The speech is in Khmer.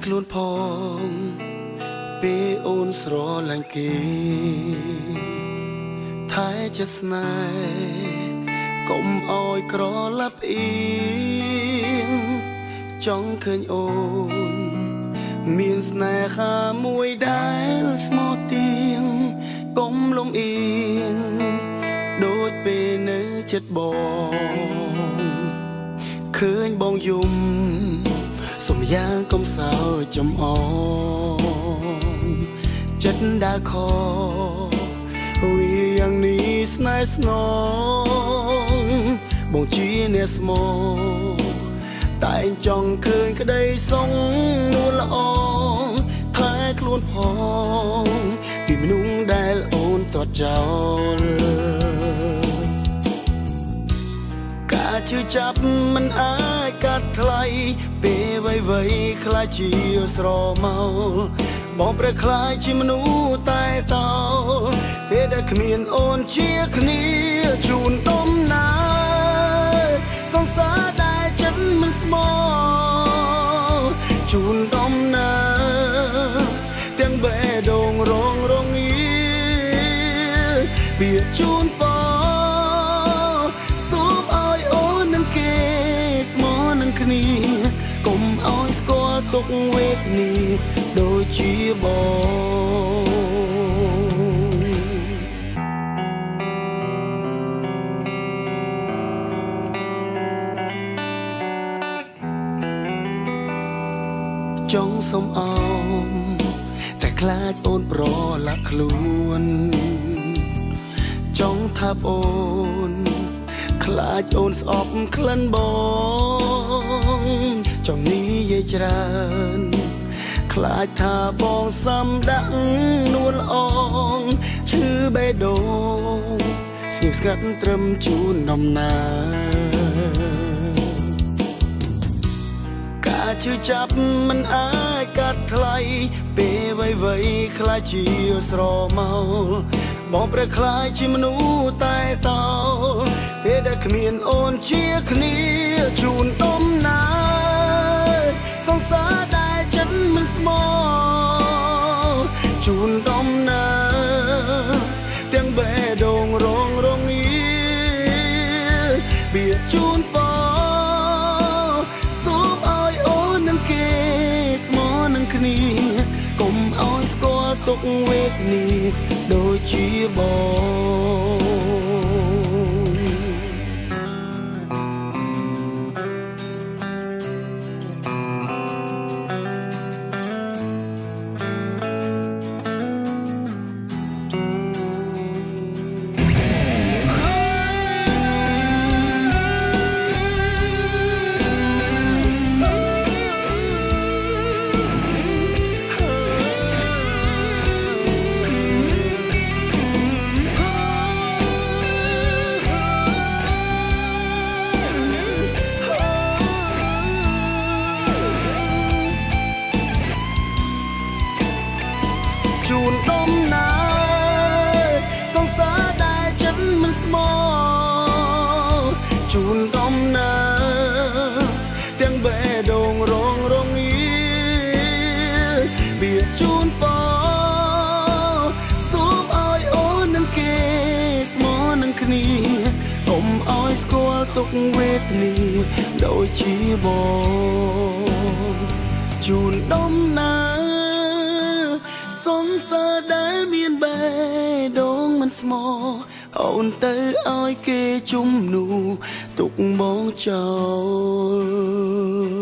ខ្លួនផងពេលអូនស្រឡាញ់គេថែចិត្តស្នេហ៍កុំអោយក្រឡាប់អៀងចង់ឃើញអូនមានស្នេហាមួយដែលស្មោះទៀងកុំលំអៀងដូចពេលនៅចិត្តបងឃើញបងយំសុំយ៉ាងកុំសើចំអងចិត្តដើរខវាយ៉ាងនេះស្នេហ៍ស្នងបងជាអ្នកស្មោតែងចង់ឃើញក្តីសុងនួនល្អថែខ្លួនផងពីមនុស្សដែលអូនទាត់ចោលការឈឺចាប់មិនអាចកាត់ថ្លៃពេលវ័យខ្លាចជាស្រមោលបងប្រែខ្លាយជាមនុស្សតែតោពេលដែលគ្មានអូនជាគ្នាជូនដំណើរសង្សារដែលចិត្តមិនស្មោជូនដំណើរទាំងបេះដូងរងរងាវាជូនបងសូមឲ្យអូននឹងគេស្មោនឹងគ្នាកុំឲ្យស្គាល់ទុកវេទនាដូចជាបងចង់សុំអោមតែខ្លាចអូនប្រឡាក់ខ្លួនចង់ថាបអូនខ្លាចអូនស្អប់ក្លិនបងចង់និយាយច្រើនខ្លាចថាបងសំដាក់នួនអងឈឺបេះដូងស្ងៀមស្ងាត់ត្រឹមជូនដំណើរការឈឺចាប់មិនអាចកាត់ថ្លៃពេលវ័យខ្លាចជាស្រមោលបងប្រែខ្លាយជាមនុស្សតែតោពេលដែលគ្មានអូនជាគ្នាជូនដំណើរសង្សារដែលចិត្តមិនស្មោជូនដំណើរទាំងបេះដូងរងរងាវាជូនបងសូមឲ្យអូននឹងគេស្មោនឹងគ្នាកុំឲ្យស្គាល់ទុកវេទនាដូចជាបងជូនដំណើរសង្សារដែលចិត្តមិនស្មោជូនដំណើរទាំងបេះដូងរងរងាវាជូនបងសូមឲ្យអូននឹងគេស្មោនឹងគ្នាកុំឲ្យស្គាល់ទុកវេទនាដូចជាបងជូនដំណើរសង្សារដែលមានបេះដូងមិនស្មោអូនទៅឲ្យគេជំនួទុកបងចោល